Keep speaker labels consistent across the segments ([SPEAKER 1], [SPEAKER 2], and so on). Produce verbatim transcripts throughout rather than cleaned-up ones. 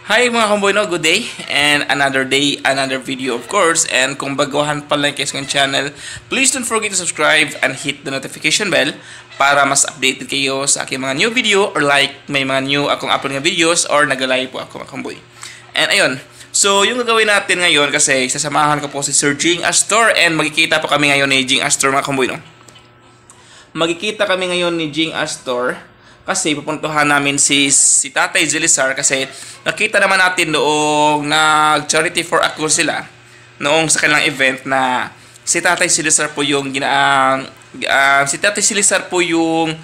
[SPEAKER 1] Hi mga kamboy, no? Good day and another day, another video of course. And kung baguhan pa lang kayo sa channel, please don't forget to subscribe and hit the notification bell para mas updated kayo sa aking mga new video or like may mga new akong upload ng videos or nag-live po ako mga kamboy. And ayun, so yung gagawin natin ngayon kasi sasamahan ko po si Sir Jing Astor and magkikita po kami ngayon ni Jing Astor mga kamboy, no? Magkikita kami ngayon ni Jing Astor kasi pupuntahan namin si, si Tatay Zilizar kasi nakita naman natin noong nag-charity for a cause sila noong sa kanilang event na si Tatay Zilizar po yung gina, uh, si Tatay Zilizar po yung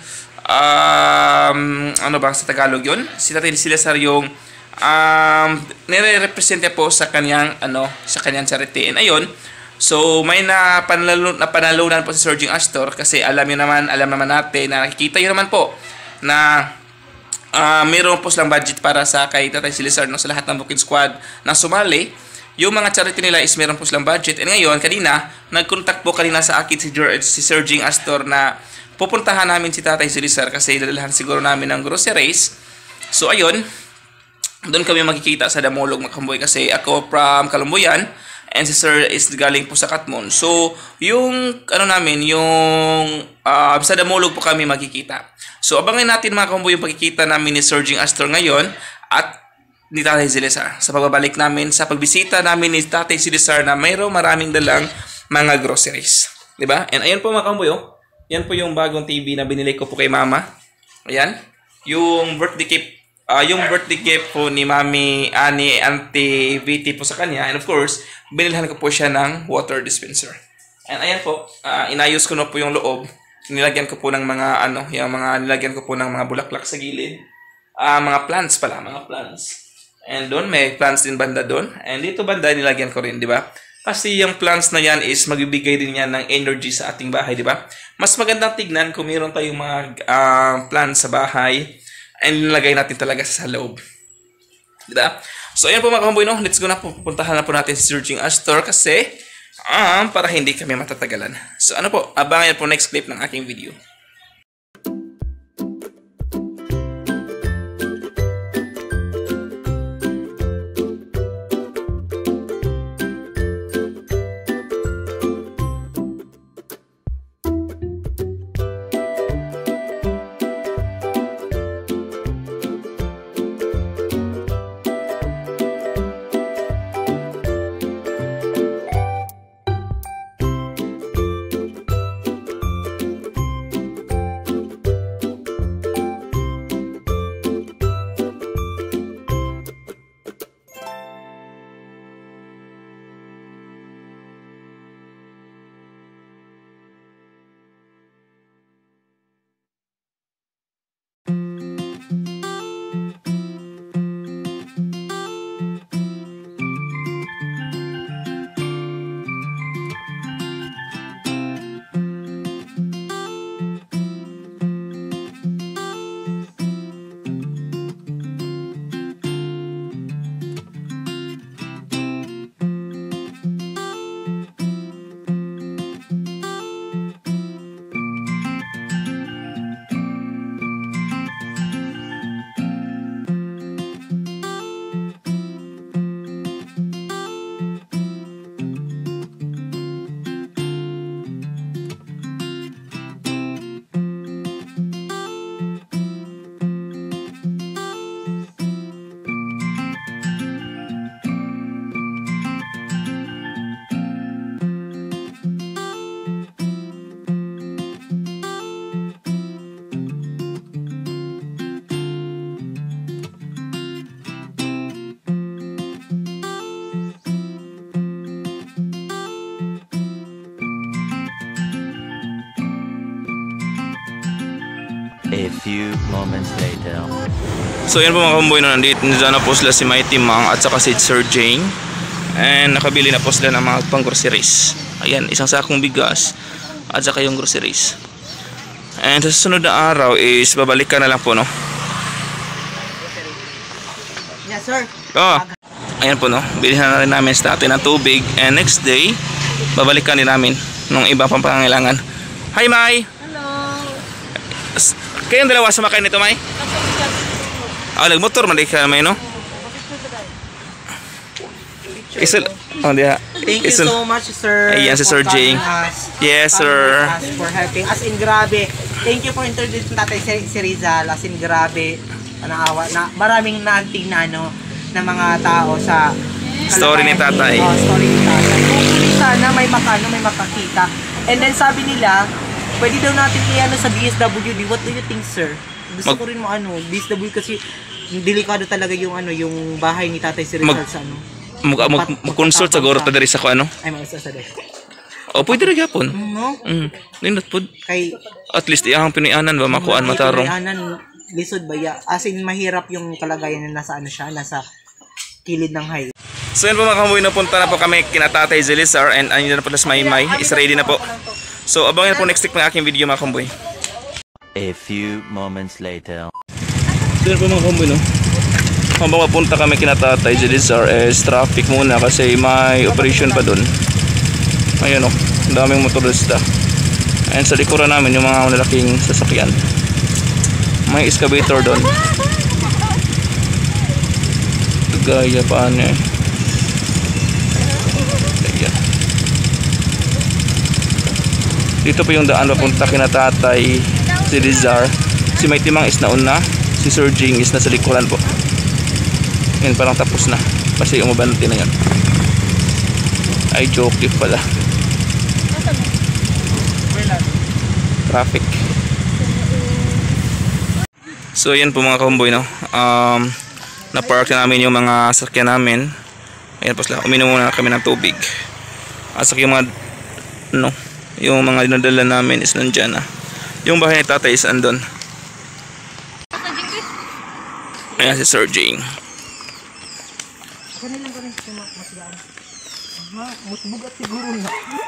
[SPEAKER 1] um, ano ba sa Tagalog yun? Si Tatay Zilizar yung um, nire-represent po sa kanyang ano sa kanyang charity. And ayun, so may napanalo, napanalunan po si Sir Jing Astor kasi alam niyo naman, alam naman natin na nakikita niyo naman po na uh, mayroon po silang budget para sa kay Tatay Zilizar, no, sa lahat ng Bukid Squad na sumali. Yung mga charity nila is mayroon po silang budget. And ngayon, kanina, nag-contact po kanina sa akin si, si Sir Jing Astor na pupuntahan namin si Tatay Zilizar kasi dalahan siguro namin ng groceries. So ayun, doon kami makikita sa Damolog mga kamboy kasi ako from Kalumbuyan and si Sir is galing po sa Katmon. So, yung ano namin, yung uh, sa Damolog po kami makikita. So, abangan natin mga kamboy yung pagkikita namin ni Sir Jing Astor ngayon at ni Tatay Zilizar sa pagbabalik namin, sa pagbisita namin ni Tatay Zilizar na mayroong maraming dalang mga groceries. Diba? And ayan po mga kamboy, oh. Yan po yung bagong T V na binili ko po kay Mama. Ayan. Yung birthday gift, uh, yung birthday gift po ni Mami, uh, ni Auntie V T po sa kanya. And of course, binilhan ko po siya ng water dispenser. And ayan po, uh, inayos ko na po yung loob. Nilagyan ko po ng mga ano, yung mga nilagyan ko po ng mga bulaklak sa gilid. Ah, uh, mga plants pala, mga plants. And doon may plants din banda doon. And dito banda nilagyan ko rin, di ba? Kasi yung plants na yan is magbibigay din yan ng energy sa ating bahay, di ba? Mas magandang tignan kung mayroon tayong mga uh, plants sa bahay and nilagay natin talaga sa loob. Di ba? So ayan po mga kamboy, no? Let's go na po. Pupuntahan na po natin si Sir Jing Astor kasi Um, para hindi kami matatagalan. So ano po, abangan po next clip ng aking video.
[SPEAKER 2] A few moments later.
[SPEAKER 1] So yan po mga kamboy, no, nandito na po sila si Mighty Mang at saka si Sir Jing. And nakabili na po sila ng mga pang groceries. Ayan, isang sakong bigas at saka yung groceries. And sa susunod na araw is babalikan na lang po, no?
[SPEAKER 3] Yes, sir.
[SPEAKER 1] Oh, ayan po, no? Bilhin na rin namin sa tatay ng tubig. And next day, babalikan din namin ng ibang pangangailangan. Hi, Mai!
[SPEAKER 3] Hello!
[SPEAKER 1] Kayong dalawa sumakay nito, Mai? Ah, nagmotor, mali ka, Mai, no? Isal, oh, diha.
[SPEAKER 3] Thank you
[SPEAKER 1] Isal-
[SPEAKER 3] so much, sir.
[SPEAKER 1] Ayan, si Sir
[SPEAKER 3] for
[SPEAKER 1] Jing.
[SPEAKER 3] coming us,
[SPEAKER 1] Yes,
[SPEAKER 3] coming
[SPEAKER 1] sir.
[SPEAKER 3] us, for helping. As in, grabe. Thank you for introducing tatay si, si Rizal. As in, grabe. Naawa. Na, maraming naanting na ano, na mga tao sa
[SPEAKER 1] Story ni tatay.
[SPEAKER 3] Oh, story ni tatay. Hopefully sana may makano, may makakita. And then sabi nila, pwede daw natin i-ano sa D S W D. What do you think, sir? Gusto
[SPEAKER 1] Mag-
[SPEAKER 3] ko rin mo ano, D S W D kasi delikado talaga yung ano, yung bahay ni tatay si Rizal
[SPEAKER 1] Mag-
[SPEAKER 3] sa ano.
[SPEAKER 1] Mag, mag, mag-consult sa goro ta diri sa ko ano.
[SPEAKER 3] Ay, mag-isa sa dek.
[SPEAKER 1] O pwede ra gyapon.
[SPEAKER 3] No?
[SPEAKER 1] Mm. Nindot pod.
[SPEAKER 3] Kay
[SPEAKER 1] At least iyang pinuyanan ba makuan matarong.
[SPEAKER 3] Anan, lisod ba ya? As in, mahirap yung kalagayan na nasa ano siya, nasa kilid ng highway.
[SPEAKER 1] So yun po mga kamboy, napunta na po kami kina Tatay Zelizar and ayun na pala sa Maymay. Is ready na po. So abangan po next week ng aking video mga kamboy.
[SPEAKER 2] A few moments later.
[SPEAKER 1] So yun po mga kamboy, no? Habang mapunta kami kina Tatay Zelizar, is traffic muna kasi may operation pa doon. Ayun o, ang daming motorista. And sa likuran namin yung mga malalaking sasakyan. May excavator doon. Gaya paano eh. Gaya. Dito po yung daan papunta kina Tatay Zelizar. Si May Timang is nauna. Si Sir Jing is nasa likuran po. Yan, parang tapos na kasi umabanti na yan. Ay, joke pala. Traffic. So yan po mga kamboy, no? Um, na-park na namin yung mga sakyan namin. Ayan po sila, uminom muna kami ng tubig. At saka yung mga no, yung mga dinadala namin is nandyan na. Yung bahay ni tatay is andun. Ayan si Sir Jing.
[SPEAKER 3] Kanilang ko rin siya masigaan. Ha? Musbugat siguro na.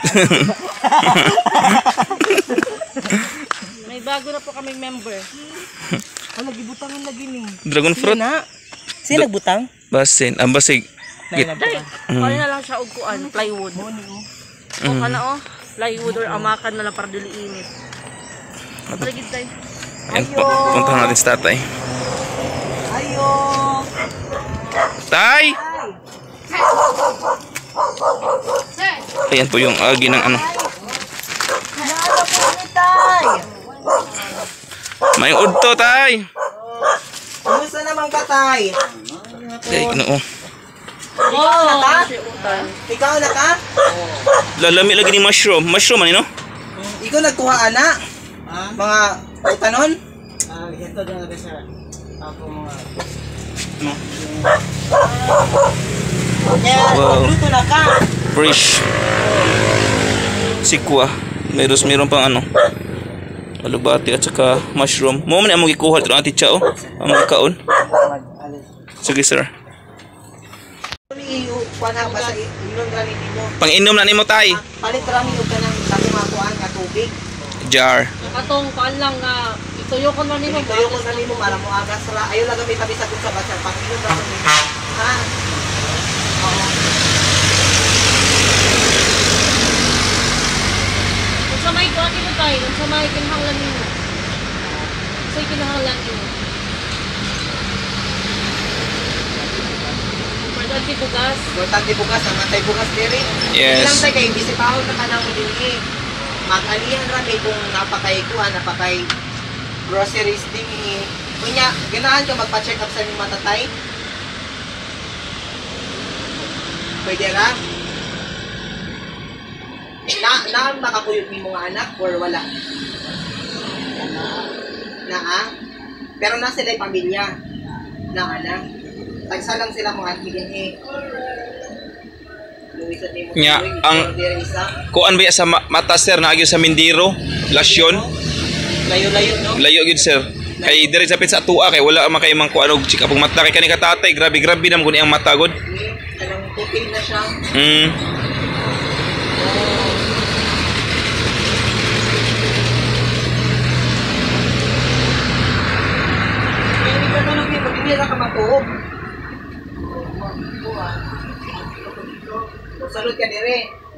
[SPEAKER 4] May bago na po kaming member.
[SPEAKER 3] Ah, nagibutangan lagi ni.
[SPEAKER 1] Dragon fruit?
[SPEAKER 3] Na. Sino nagbutang?
[SPEAKER 1] Basin. Ang basig.
[SPEAKER 3] Nay
[SPEAKER 1] Git.
[SPEAKER 3] nagbutang.
[SPEAKER 4] Kaya na lang siya og kuan, plywood. O kana oh, plywood or amakan na lang para dili init. Lagid tay.
[SPEAKER 1] Ayan po. Puntahan natin si tatay.
[SPEAKER 3] Ayo.
[SPEAKER 1] Tay! Ayan po yung agi ng ano.
[SPEAKER 3] Naalala po ni Tay.
[SPEAKER 1] May udto, tay!
[SPEAKER 3] Kumusta naman ka, Tay?
[SPEAKER 1] Ay, noo.
[SPEAKER 3] Ikaw na ka?
[SPEAKER 4] Kasi utan.
[SPEAKER 3] Ikaw na ka?
[SPEAKER 1] Lalami lagi ni mushroom. Mushroom, ano no?
[SPEAKER 3] Ikaw nagkuha ana? Mga utanon? Ah, ito din na sir. Ako mga
[SPEAKER 1] Ano?
[SPEAKER 3] Yeah,
[SPEAKER 1] Wow.
[SPEAKER 3] luto na ka.
[SPEAKER 1] Fresh. Sikwa. Meron, meron pang ano. Alubati at saka mushroom. Mo man among gikuha dito ati chao. Among kaon. Sige sir.
[SPEAKER 3] Iyo kuana ba sa inom gani nimo?
[SPEAKER 1] Pang-inom na nimo tay.
[SPEAKER 3] Palit rami og kanang dako makuan ka tubig.
[SPEAKER 1] Jar.
[SPEAKER 4] Katong kuan lang nga ituyo ko na nimo.
[SPEAKER 3] Ito yung na nimo para mo agas ra. Ayo lang may tabi sa sa basa pang inom ra ko. Ha? Oo.
[SPEAKER 4] Kung sa may kuan nimo tay, kung sa may kinahanglan nimo. Sa kinahanglan nimo. Importante bugas.
[SPEAKER 3] Importante bugas, ang matay bugas diri.
[SPEAKER 1] Yes.
[SPEAKER 3] Ilang tay kay bisipahon na kanang mo dinhi. Mag-alihan ra kay kung napakay kuan, napakay groceries dinhi. Kunya, ganahan ka magpa-check up sa imong matatay? Pwede ra? Na na makakuyog nimo nga anak or wala? Na ah? Pero na sila pamilya. Na anak. Tagsa lang sila mga dinhi.
[SPEAKER 1] Nya, ang- Kuan ba sa ma- mata sir na agyo sa Mindiro? Lasyon.
[SPEAKER 3] layo-layo no?
[SPEAKER 1] Layo gyud sir. Kay diri sa sa tuwa kay wala man kay mang kuan og chika pag mata kay kani ka tatay, grabe grabe nam kun iyang mata god.
[SPEAKER 3] Anong puting na siya.
[SPEAKER 1] Mm.
[SPEAKER 3] Hindi ka tulog eh, pag hindi na ka matuog. Salud ka dire.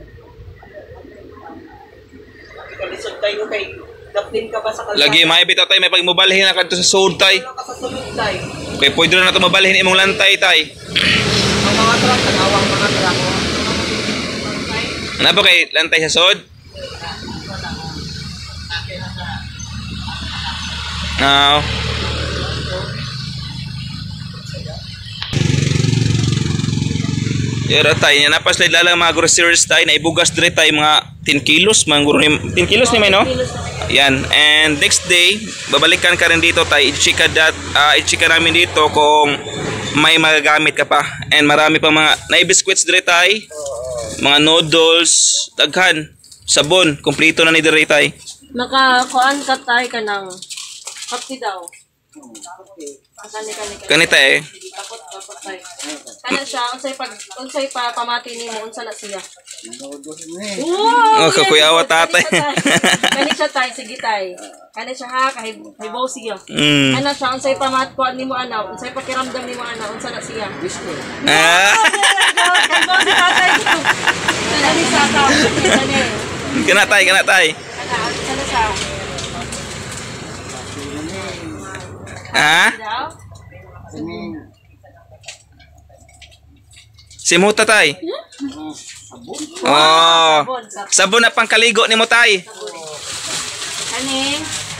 [SPEAKER 3] Ikalisod tayo kay dapin ka ba sa kalsada?
[SPEAKER 1] Lagi may bitaw tay may pag mobalhin na kadto sa sud tay.
[SPEAKER 3] Wala ka sa sulod tayo.
[SPEAKER 1] Kay pwede na nato mabalhin imong lantay tay.
[SPEAKER 3] Ang mga truck, nagawang mga salamat ra ko.
[SPEAKER 1] Ano ba kay lantay sa sod? Now. Yara tayo niya napas lay lalang mga groceries tayo na ibugas dire tayo mga ten kilos mga guro ni ten kilos ni may no. Yan, and next day babalikan ka rin dito tayo i-check that uh, i-check namin dito kung may magagamit ka pa, and marami pa mga na-biscuits dire tayo, mga noodles, daghan, sabon, kompleto na ni dire tayo.
[SPEAKER 4] Nakakuan ka tayo ka ng kape daw. Kani kani
[SPEAKER 1] Kanita eh.
[SPEAKER 4] Tapos tapos tayo. Kana siya unsay pag unsay pa pamati nimo unsa na siya.
[SPEAKER 1] Oh, kakuyawa tatay.
[SPEAKER 4] Kani siya tay sige tay. Kani siya ha kay kay bow siya.
[SPEAKER 1] Mm.
[SPEAKER 4] Ana siya unsay pamat ko nimo ana unsay pakiramdam nimo ana unsa na siya.
[SPEAKER 1] Ah.
[SPEAKER 4] Kay bow si tatay. Kani siya ka. Kani.
[SPEAKER 1] Kana tay, kana tay.
[SPEAKER 4] Ana kana siya.
[SPEAKER 1] Ah? Simuta tay. Oh. Sabon na pangkaligo ni mo tay.
[SPEAKER 4] Kani.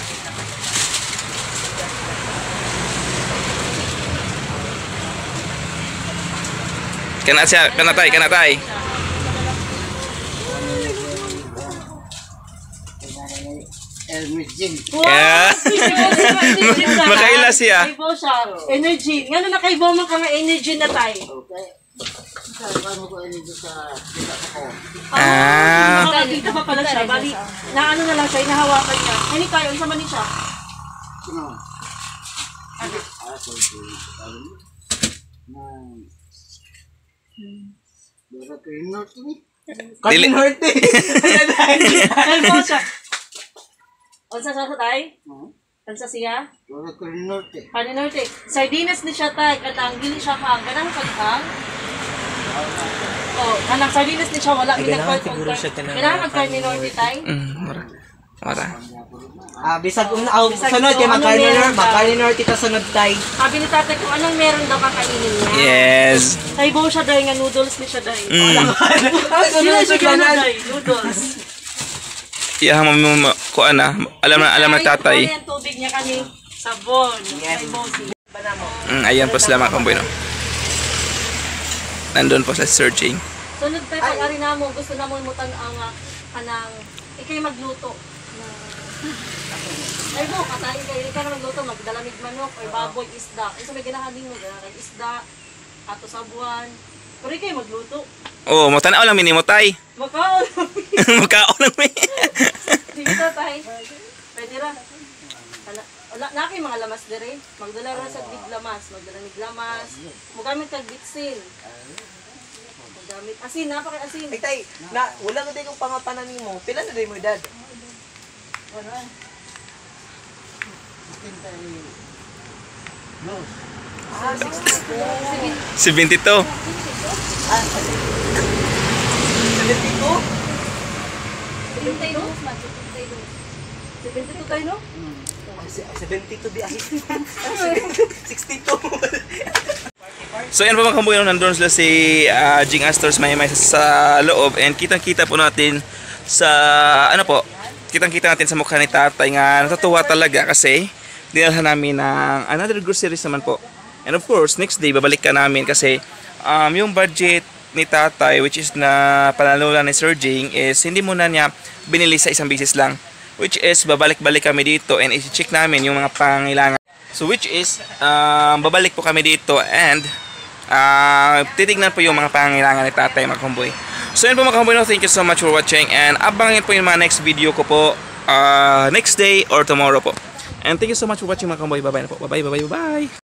[SPEAKER 1] Kana siya, kana tay, kana tay. Yeah. Makaila siya.
[SPEAKER 4] Kaibo siya. Energy. Ngano na kaibo man ka nga energy na tay.
[SPEAKER 1] Ah.
[SPEAKER 4] Nakakita pa pala siya. Bali, na ano na lang siya, inahawakan niya. Ani kayo, unsa man ni siya?
[SPEAKER 1] Dili.
[SPEAKER 4] Kaibo siya. Unsa sa sa tay? Unsa siya? Paninorte. Sardinas ni siya tay. Kanang dili siya hang. Kanang paghang. Oh, kanang sardinas ni siya wala minagpart. Kanang magkarninorte tay.
[SPEAKER 1] Mm, mara. Mara.
[SPEAKER 3] Ah, bisag un aw sunod kay magkarniner, magkarniner kita sunod tay.
[SPEAKER 4] Sabi ni tatay kung anong meron daw kakainin niya.
[SPEAKER 1] Yes.
[SPEAKER 4] Kaibo siya dahil nga noodles ni siya dahil.
[SPEAKER 1] Mm.
[SPEAKER 4] Sila siya gano'n dahil, noodles.
[SPEAKER 1] Iya mo ko ana, alam na alam na tatay.
[SPEAKER 4] Ay, tubig niya kani sabon. Kaibo si.
[SPEAKER 1] Mm, ayan po sila mga kamboy no. Nandun po sa searching.
[SPEAKER 4] Sunod pa pag ari namo gusto namo imutan ang ah, kanang ikay magluto. Ay mo katayin kay ka na magluto magdalamig manok or baboy isda. Isa may ganahaning mo ganahan isda ato sabuan. Pero ikay magluto.
[SPEAKER 1] Oh, mo tanaw lang minimo tay.
[SPEAKER 4] Makaon.
[SPEAKER 1] Makaon lang mi.
[SPEAKER 4] Dito tay. Pwede ra. Ala- Wala na kay mga lamas dire. Magdala ra sa big lamas, magdala ni lamas. Mogamit kag bitsin. Mogamit asin, napaka asin.
[SPEAKER 3] Ay tay, na wala na day kong pangapanan nimo. Pila na day mo edad?
[SPEAKER 4] Wala.
[SPEAKER 3] Ah, sixty-two.
[SPEAKER 1] seventy-two.
[SPEAKER 3] seventy-two?
[SPEAKER 4] seventy-two man, seventy-two. seventy-two tayo no?
[SPEAKER 3] seventy-two di ay. sixty-two.
[SPEAKER 1] So yan po mga kamboy, nandun sila si uh, Jing Astors may may sa loob, and kitang-kita po natin sa ano po, kitang-kita natin sa mukha ni tatay nga natutuwa talaga kasi dinalhan namin ng another groceries naman po. And of course, next day babalik ka namin kasi um, yung budget ni tatay, which is na panalunan ni Sir Jing, is hindi muna niya binili sa isang bisis lang, which is babalik-balik kami dito and i-check namin yung mga pangailangan. So which is um, babalik po kami dito and uh, titignan po yung mga pangailangan ni tatay mga kamboy. So yun po mga kamboy, no, thank you so much for watching, and abangin po yung mga next video ko po uh, next day or tomorrow po. And thank you so much for watching mga kamboy. Bye bye na po. Bye bye bye bye bye.